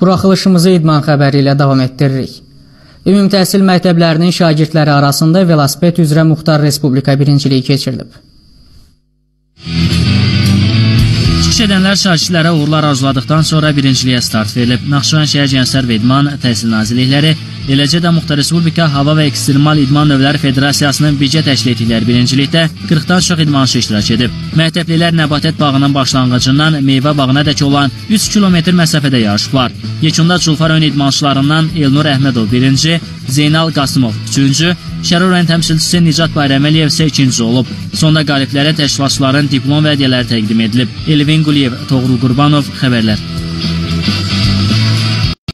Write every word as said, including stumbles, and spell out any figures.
Buraxılışımızı idman xəbəri ilə davam etdiririk. Ümumi təhsil məktəblərinin şagirdləri arasında velosiped üzrə Muxtar Respublika birinciliyi keçirilib. Çıxış edənlər şagirdlərə uğurlar arzuladıqdan sonra birinciliyə start verilib. Naxçıvan şəhər Gənclər və İdman Təhsil Nazirlikləri, eləcə də Muxtar Respublika Hava və Ekstremal İdman Növləri Federasiyasının birgə təşkil etdikləri birincilikdə qırxdan çox idmançı iştirak edib. Məktəblilər Nəbatət bağının başlanğıcından meyvə bağına dək olan üç kilometr məsafədə yarışıblar. Yekunda Culfar ön idmançılarından Elnur Əhmədov birinci, Zeynal Qasımov üçüncü, Şərur rayon təmsilçisi Nicat Bayraməliyev isə ikinci olub. Sonda qaliblərə təşkilatçıların diplom və hədiyyələri təqdim edilib. Elvin Quliyev, Toğrul Qurbanov, xəbərlər.